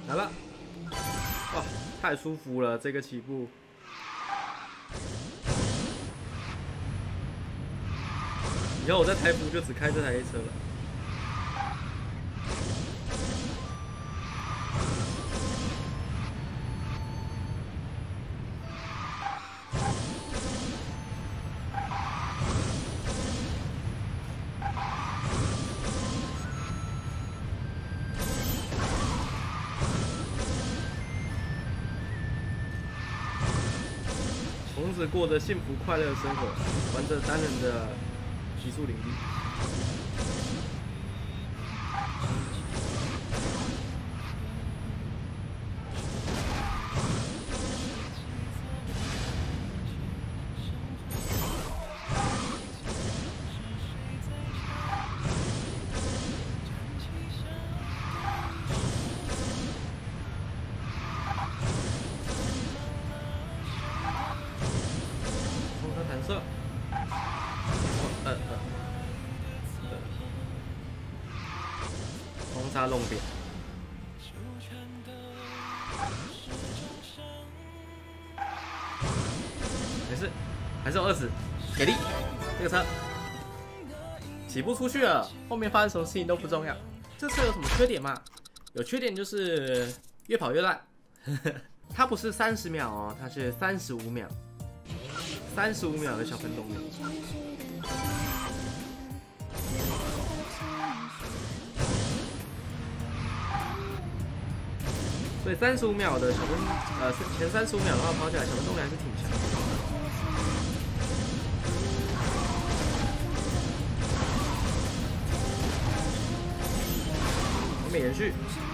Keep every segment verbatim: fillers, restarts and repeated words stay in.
来了，哇，太舒服了，这个起步。以后我在台服就只开这台车了。从此过着幸福快乐的生活，玩着单人的极速领地。弹射，呃呃，冲杀弄扁，没事，还是有二十，给力！这个车起步出去了，后面发生什么事情都不重要。这车有什么缺点吗？有缺点就是越跑越烂。它不是三十秒哦，它是三十五秒。三十五秒的小分动力，所以三十五秒的小分，呃，前三十五秒的话跑起来小分动力还是挺强的。后面延续，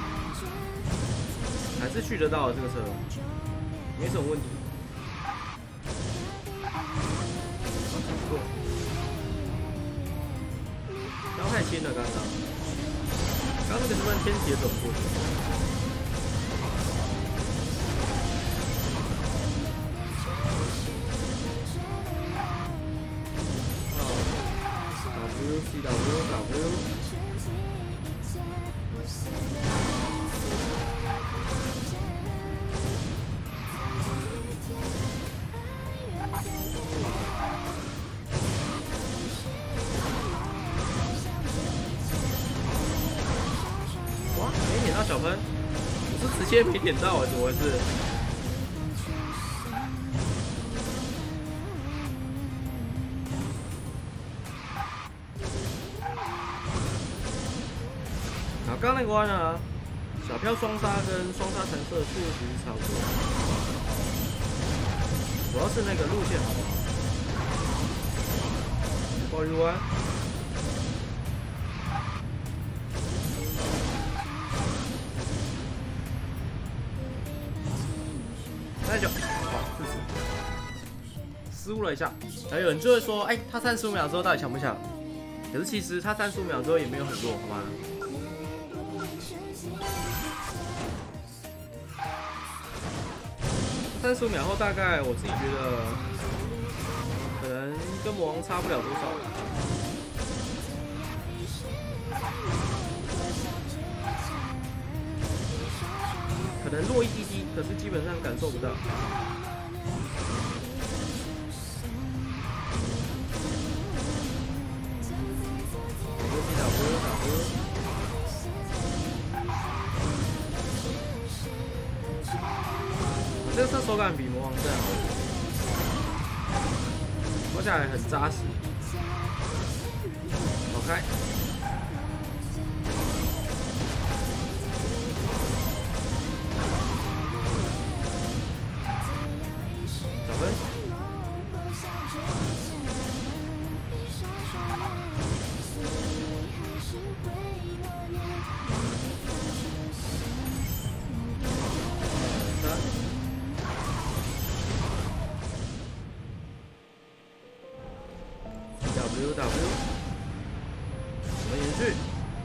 还是续得到的这个车，没什么问题。腰太轻了，刚刚，刚那个是不是天铁走过去？哦 ，W C W W。没点到小分，我是直接没点到啊，怎么回事？好，刚刚那个弯啊，小飘双杀跟双杀弹射数值差不多，主要是那个路线好不好？爆日弯。三十九，哇，四十，失误了一下。还有人就会说，哎、欸，他三十五秒之后到底强不强？可是其实他三十五秒之后也没有很弱，好吗？三十五秒后大概我自己觉得，可能跟魔王差不了多少。可能弱一滴滴，可是基本上感受不到。我这个车手感比魔王更好，跑起来很扎实，好开。W W， 我们延续。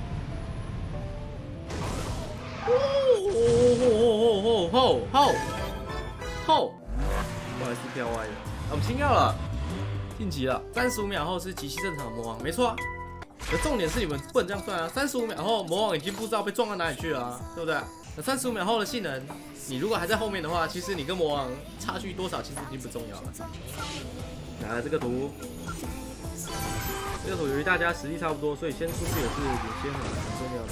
哦吼吼吼吼吼！不好意思，飘歪了。啊，我们清掉了，晋级了。三十五秒后是极其正常的魔王，没错啊。可重点是你们不能这样算啊！三十五秒后魔王已经不知道被撞到哪里去了啊，对不对？ 那三十五秒后的性能，你如果还在后面的话，其实你跟魔王差距多少其实已经不重要了。来了这个图，这个图由于大家实力差不多，所以先出去也是有些很重要的。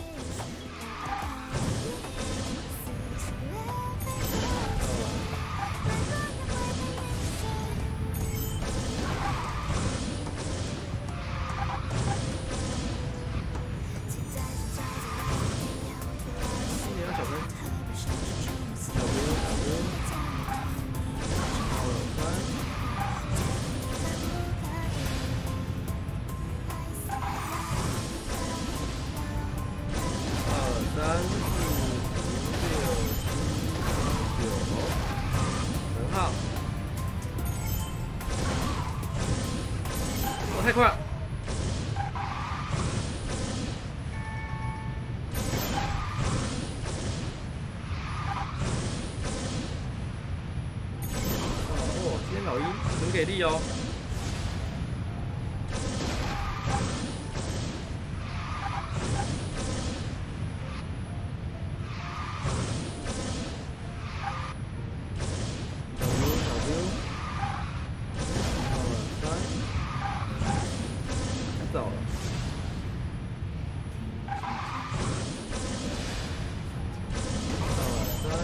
太快了！哦，今天老鹰很给力哦。走了。二三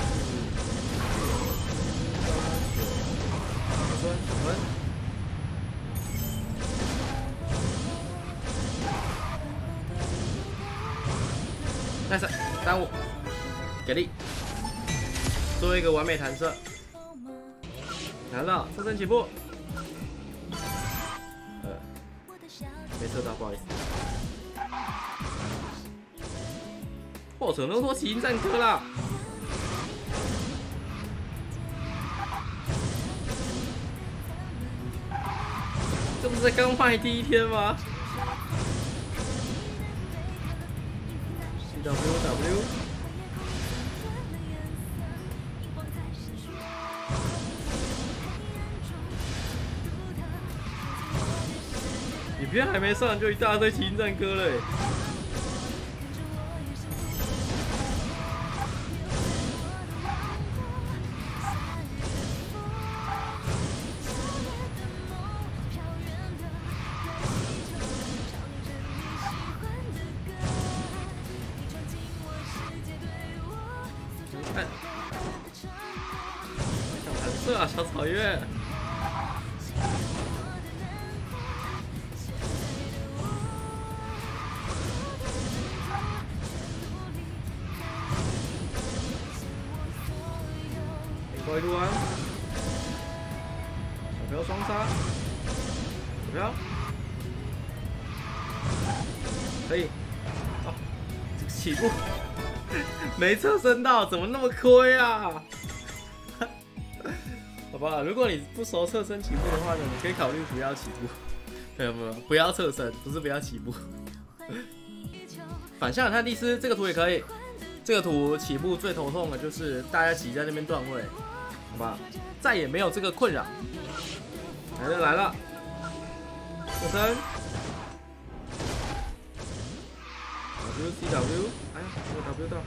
四五六七八九，分九分。nice， 耽误，给力，做一个完美弹射，拿到侧身起步。 没射到，不好意思。哦，怎么那么多奇鹰战歌啦？这不是才刚卖第一天吗 ？C W W。 你别还没上就一大堆奇鹰战歌了、欸。看，想弹射啊，小草原。 过一路啊！小飘双杀，小飘可以。哦，这个起步没侧身到，怎么那么亏啊？好吧，如果你不熟侧身起步的话呢，你可以考虑不要起步。没有没有，不要侧身，不是不要起步。反向探蒂斯这个图也可以。这个图起步最头痛的就是大家挤在那边断位。 好吧，再也没有这个困扰。来了来了，侧身 ，W C W， 哎呀，没有 W 到。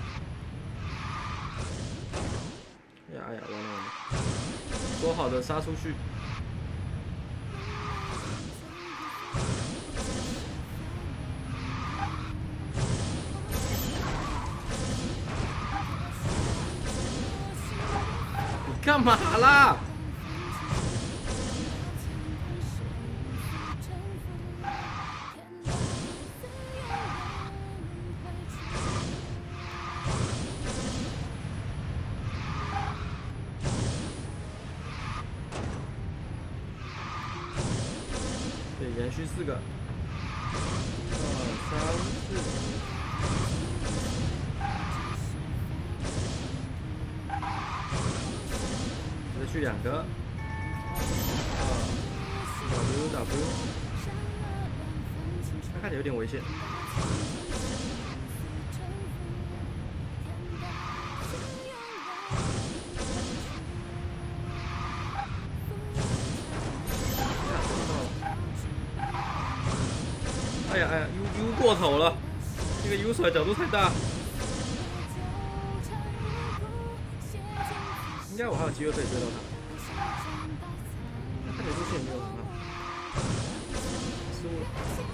哎呀哎呀，完了完了，说好的杀出去。干嘛啦？对，连续四个，二三四。 去两个，啊 ，W W， 他看起来有点危险。哎呀哎呀 ，U U 过头了，这个 U 甩角度太大。 应该我还有机会可以追到他。那看起来路线也没有很好，失误了。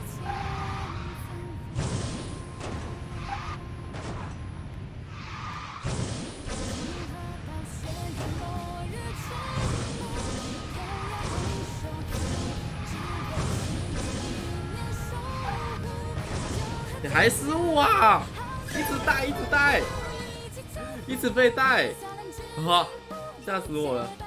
你还失误啊！一直带，一直带，一直被带，啊！吓死我了！